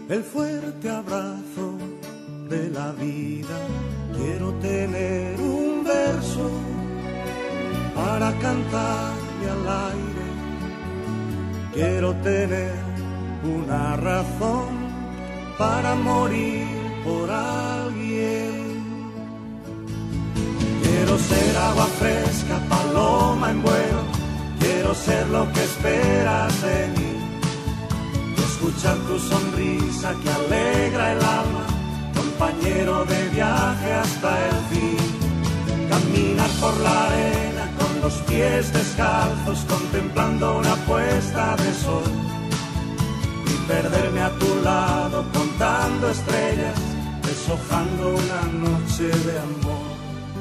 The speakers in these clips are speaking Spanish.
el fuerte abrazo de la vida. Quiero tener un verso para cantarle al aire. Quiero tener una razón para morir por alguien. Quiero ser agua fresca, paloma en vuelo. Quiero ser lo que esperas de mí. Escuchar tu sonrisa que alegra el alma, compañero de viaje hasta el fin. Caminar por la arena con los pies descalzos, contemplando una puesta de sol. Y perderme a tu lado contando estrellas, deshojando una noche de amor.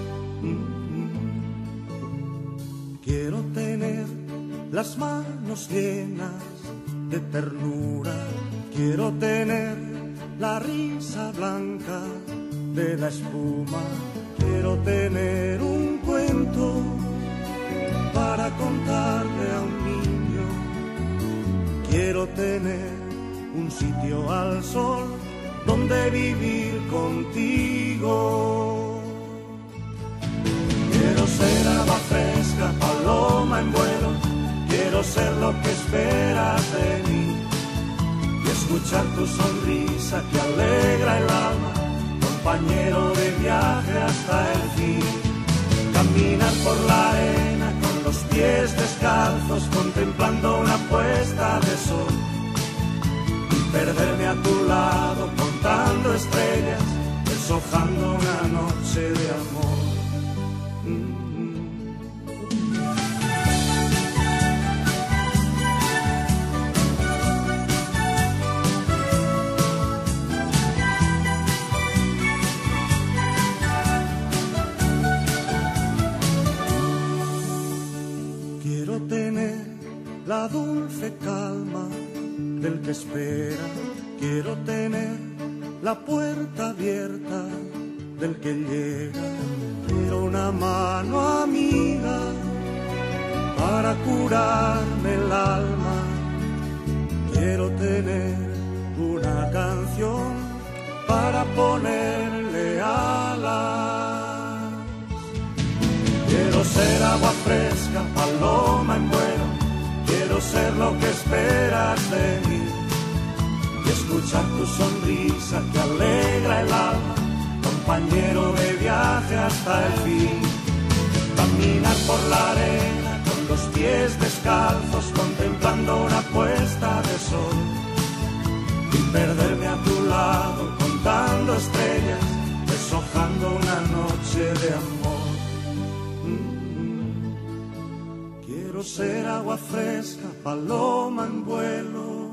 Quiero tener las manos llenas de ternura. Quiero tener la risa blanca de la espuma. Quiero tener un cuento para contarle a un niño. Quiero tener un sitio al sol donde vivir contigo. Quiero ser agua fresca, paloma en vuelo. Quiero ser lo que esperas de mí y escuchar tu sonrisa que alegra el alma, compañero de viaje hasta el fin. Caminar por la arena con los pies descalzos, contemplando una puesta de sol. Y perderme a tu lado contando estrellas, deshojando una noche de amor. Quiero tener la dulce calma del que espera. Quiero tener la puerta abierta del que llega. Quiero una mano amiga para curarme el alma. Quiero tener una canción para ponerle alas. Quiero ser agua fresca, paloma en vuelo. Quiero ser lo que esperas de mí y escuchar tu sonrisa que alegra el alma, compañero de viaje hasta el fin. Caminar por la arena con los pies descalzos, contemplando una puesta de sol. Y perderme a tu lado contando estrellas, deshojando una noche de amor. Quiero ser agua fresca, paloma en vuelo.